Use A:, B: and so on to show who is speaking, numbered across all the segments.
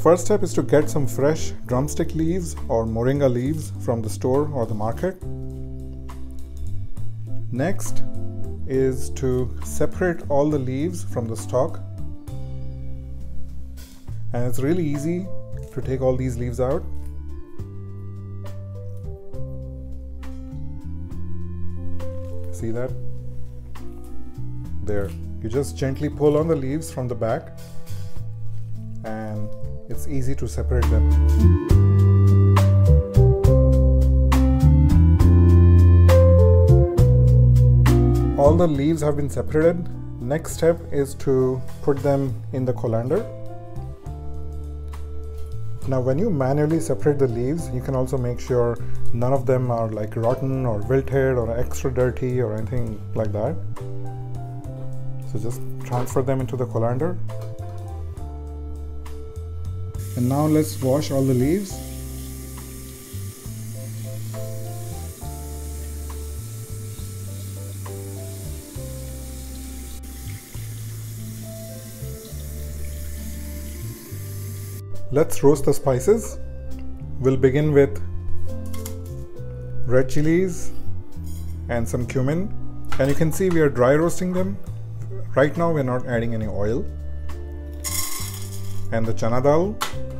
A: first step is to get some fresh drumstick leaves or moringa leaves from the store or the market. Next is to separate all the leaves from the stalk. And it's really easy to take all these leaves out. See that? There. You just gently pull on the leaves from the back and it's easy to separate them. All the leaves have been separated. Next step is to put them in the colander. Now when you manually separate the leaves, you can also make sure none of them are like rotten or wilted or extra dirty or anything like that. So just transfer them into the colander. And now let's wash all the leaves. Let's roast the spices. We'll begin with red chilies and some cumin. And you can see we are dry roasting them. Right now we're not adding any oil. And the chana dal.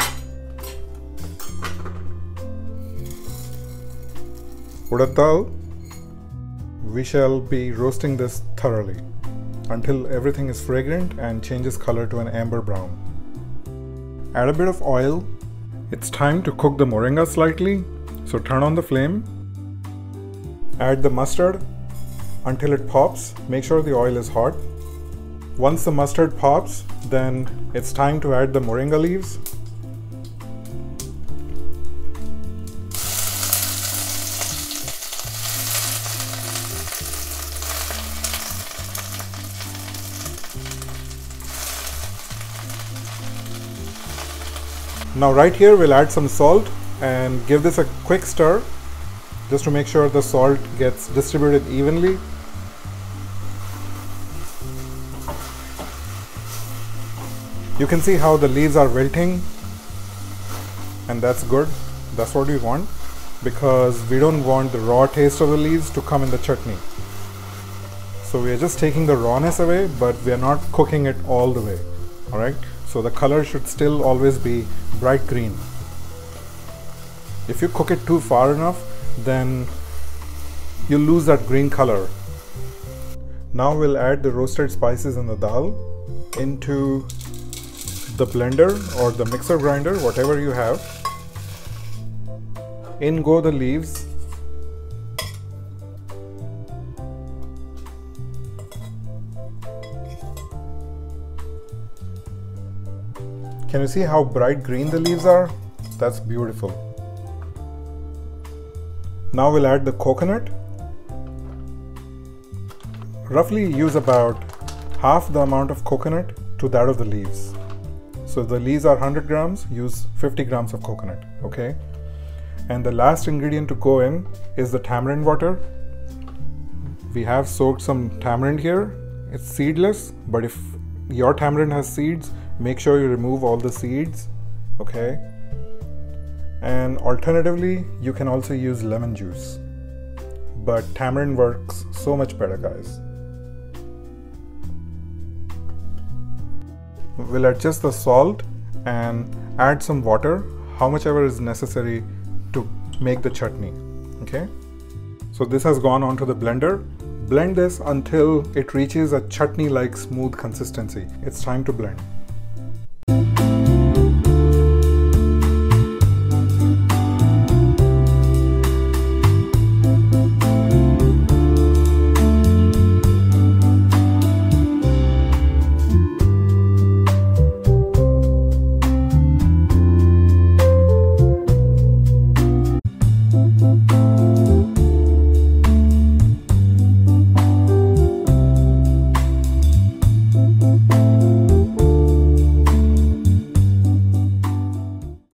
A: Urad dal. We shall be roasting this thoroughly until everything is fragrant and changes color to an amber brown. Add a bit of oil. It's time to cook the moringa slightly, so turn on the flame. Add the mustard until it pops. Make sure the oil is hot. Once the mustard pops, then it's time to add the moringa leaves. Now right here we'll add some salt and give this a quick stir just to make sure the salt gets distributed evenly. You can see how the leaves are wilting, and that's good. That's what we want, because we don't want the raw taste of the leaves to come in the chutney. So we are just taking the rawness away, but we are not cooking it all the way. Alright, so the color should still always be bright green. If you cook it too far enough, then you lose that green color. Now we'll add the roasted spices in the dal into the blender or the mixer grinder, whatever you have. In go the leaves. Can you see how bright green the leaves are? That's beautiful. Now we'll add the coconut. Roughly use about half the amount of coconut to that of the leaves. So if the leaves are 100 grams, use 50 grams of coconut, okay? And the last ingredient to go in is the tamarind water. We have soaked some tamarind here. It's seedless, but if your tamarind has seeds, make sure you remove all the seeds, okay? And alternatively, you can also use lemon juice, but tamarind works so much better, guys. We'll adjust the salt and add some water, how much ever is necessary to make the chutney, okay? So this has gone onto the blender. Blend this until it reaches a chutney-like smooth consistency. It's time to blend.